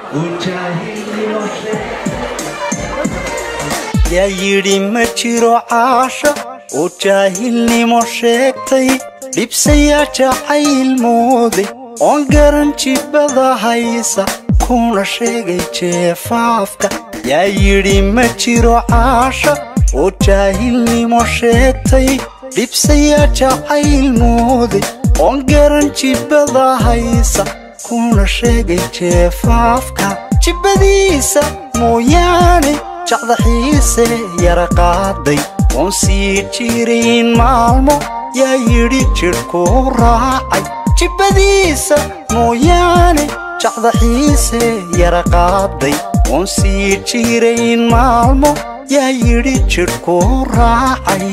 يا يري ما جرو عاشق وجاهلني مشيكتي لبسيا جعيل مودي ongaranchi bada haysa kuna sheegay jeefafka yaa yiri ma jiro caasha oo jaahilnimo sheegtay dibsaya jacayl moode ongaranchi bada haysa kuna sheegay jeefafka jibadiisa mooyaane jacda xiise yara qaaday oon sii jirin maalmo yaa yiri jirku raacay jibadiisa mooyaane jacda xiise yara qaaday oon sii jirayn maalmo yaa yidhi jirku raacay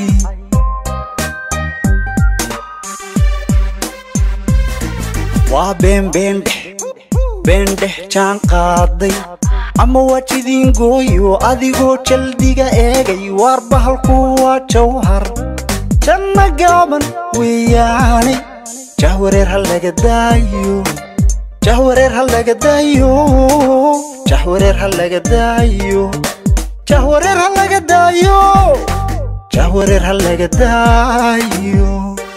waa beendhex jaan qaaday ama waa jidin gooyo adigoo jaldiga eegay waar bahalku waa jawhar janna gaaban weeyaane jahwareer hal laga daayo jahwareer hal laga daayo jahwareer hal laga daayo jahwareer hal laga daayo jahwareer hal laga daayo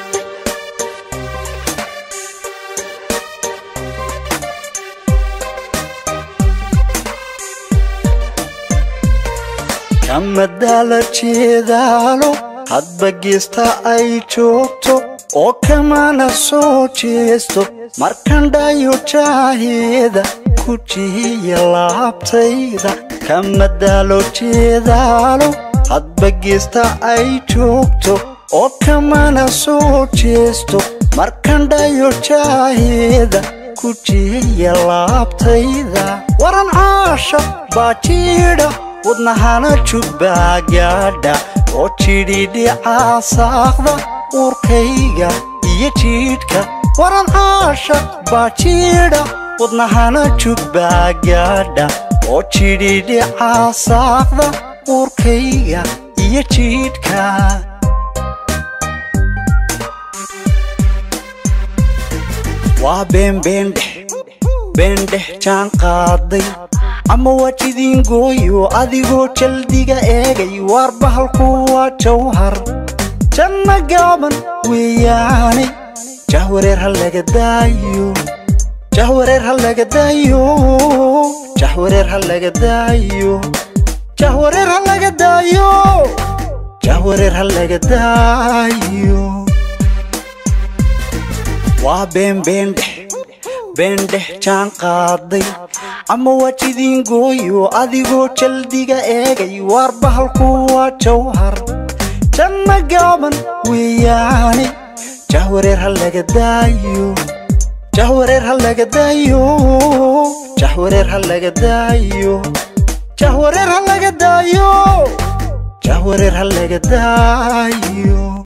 kama dala jeedaalo hadba geesta ay joogto oo kamana soo jeesto markan dhayo jaaheeda ku jihiya laabtayda kama dalo jeedaalo hadba geesta ay joogto oo kamana soo jeesto markan dhayo jaaheeda ku jihiya laabtayda waran caasha baa jiidha wadnahana jubbaa gaadha oo jidhidhica saaqda urkayga iyo jiidhka waran caashaq baa jiidha wadnahana jubbaa gaadha oo jidhidhica saaqda urkayga iyo jiidhka waa beendhex jaan qaaday ama waa jidin gooyo adigoo jaldiga eegay waar bahalku waa jawhar janna gaaban weeyaane jahwareer hal laga daayo jahwareer hal laga daayo jahwareer hal laga daayo jahwareer hal laga daayo jahwareer hal laga daayo waa beendhex jaan qaaday ama waa jidin gooyo adigoo jaldiga eegay waar bahalku waa jawhar janna gaaban weeyaane jahwareer hal laga daayo jahwareer hal laga daayo jahwareer hal laga daayo jahwareer hal laga daayo jahwareer hal laga daayo